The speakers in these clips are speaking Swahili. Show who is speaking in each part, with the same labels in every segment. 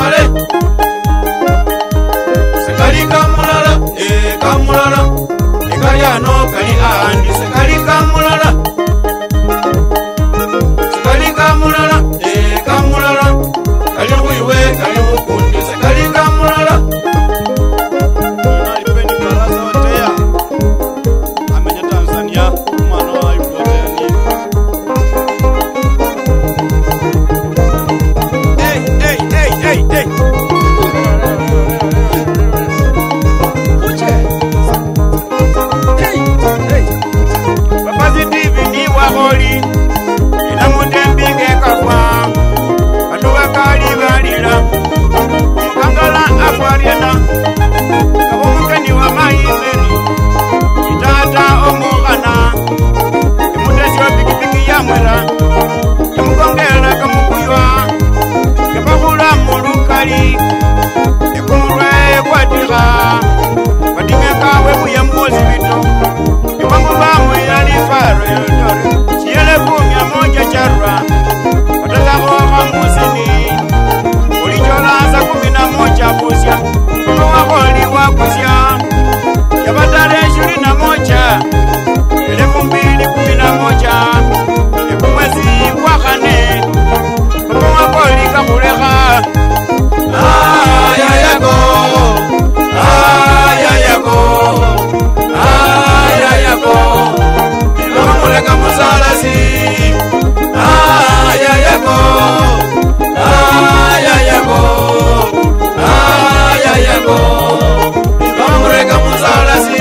Speaker 1: kale sekali kamulala kamulala ekali ano kali andi sekali kamulala kamulala kali kuiwe kali ukundi sekali kamulala
Speaker 2: Alipeni baraza watea amenya Tanzania mwana wa Ibrahim
Speaker 1: hey Papazi TV ni waholi ina mutembinge kakwa aduwa kali balila mukangala akwariana kabomukeni wa mayimeri itata omugana imutesi wa pikipiki ya mwera imukongela kamukuywa kepakula mulukali ikumulwe kwatika kawe buye mwozibito ikwangulwa mwiyali faro yotore chiyele kumya moja charwa watakakoka musini ulicholaza 11 busya wakoli wakusya yabatale 21 2011 ikumwezi kwa kane wakoli kakuleka ayayako Muleka musalasi ayayako muleka musalasi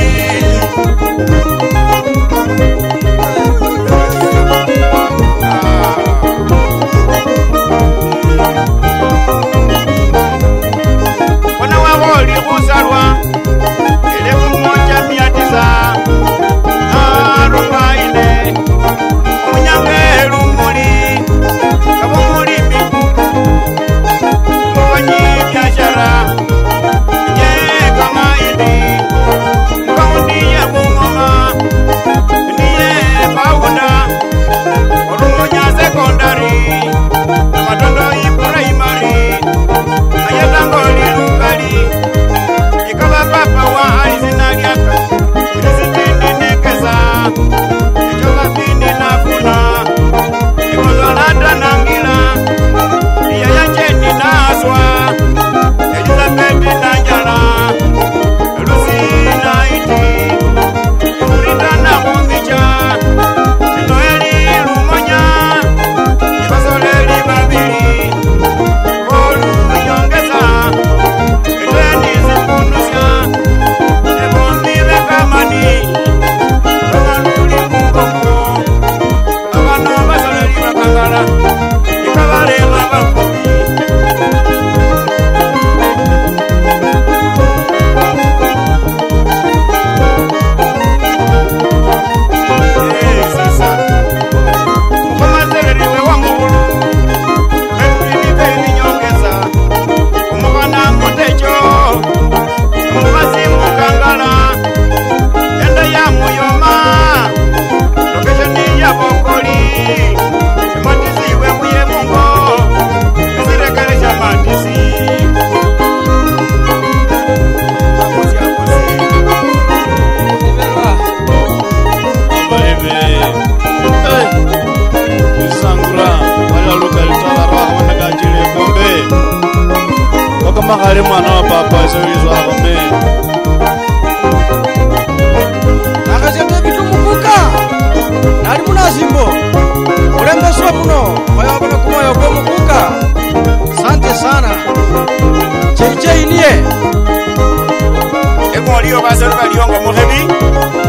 Speaker 1: wana waholi kusalwa 1940 Munyangelu muli kabo mulimi mufanyi biashara kama idi mkaundi ya Bungoma niye Paunda Olumonya sekondari Matondo primary ayatangoli lukali ikaba papa wa alizinaliaka Presidenti nekeza ichoka fini nafuna ikozolata nangila iya yanjeni naswa Elizabeth nanjala Lucy naiti Ikurita na kumbicha Noeli lumonya Ibasoleli babili Kolu nyongeza Itweni zipunusya Ebondi bekamani Bakaluli mugongo Abano basoleli bakangala Ikabalenga bakubi Sisa Mukomazeleliwe wa mugulu Epini beni nyongeza Umukana mutecho Mumazi mukangala Enda ya muyoma Lokesheni ya bokoli Matiziwe muye mungo Esirekele cha matisi Amusi
Speaker 2: Sangura wala lokali tala wana kajile kombe kama kale mwana wa papa sio wame
Speaker 3: akazete bitumukuka nali munazimbo ulembeswa muno wayabona kumoyo kwa mukuka asante sana cheche iniye
Speaker 1: Eko liyo basalo baliongo muhebi